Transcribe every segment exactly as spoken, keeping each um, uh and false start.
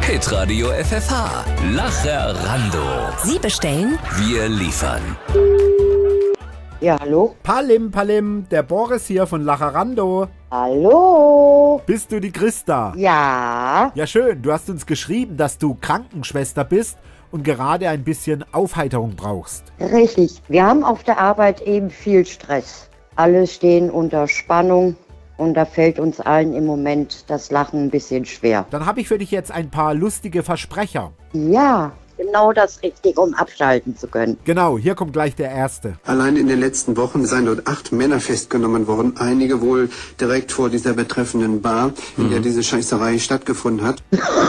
Hitradio F F H. Lacherando. Sie bestellen, wir liefern. Ja, hallo? Palim, Palim, der Boris hier von Lacherando. Hallo? Bist du die Christa? Ja. Ja, schön. Du hast uns geschrieben, dass du Krankenschwester bist und gerade ein bisschen Aufheiterung brauchst. Richtig. Wir haben auf der Arbeit eben viel Stress. Alle stehen unter Spannung und da fällt uns allen im Moment das Lachen ein bisschen schwer. Dann habe ich für dich jetzt ein paar lustige Versprecher. Ja, genau das Richtige, um abschalten zu können. Genau, hier kommt gleich der erste. Allein in den letzten Wochen seien dort acht Männer festgenommen worden. Einige wohl direkt vor dieser betreffenden Bar, in mhm. der diese Scheißerei stattgefunden hat.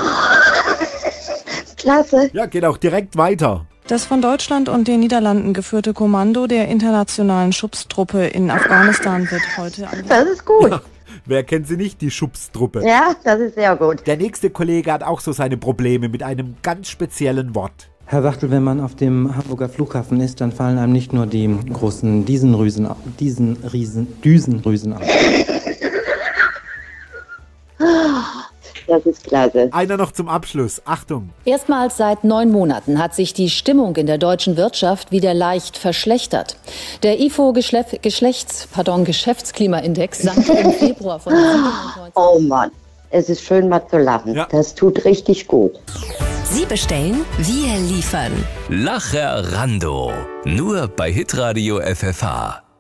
Klasse. Ja, geht auch direkt weiter. Das von Deutschland und den Niederlanden geführte Kommando der internationalen Schubstruppe in Afghanistan wird heute... Das ist gut. Ja, wer kennt sie nicht, die Schubstruppe? Ja, das ist sehr gut. Der nächste Kollege hat auch so seine Probleme mit einem ganz speziellen Wort. Herr Wachtel, wenn man auf dem Hamburger Flughafen ist, dann fallen einem nicht nur die großen Düsenrüsen, Düsenriesen, Düsenrüsen auf. Das ist klasse. Einer noch zum Abschluss. Achtung. Erstmals seit neun Monaten hat sich die Stimmung in der deutschen Wirtschaft wieder leicht verschlechtert. Der I F O Geschlef- Geschlechts- pardon, Geschäftsklimaindex sank im Februar von siebenundneunzig. Oh Mann, es ist schön mal zu lachen. Ja. Das tut richtig gut. Sie bestellen, wir liefern. Lacherando. Nur bei Hitradio F F H.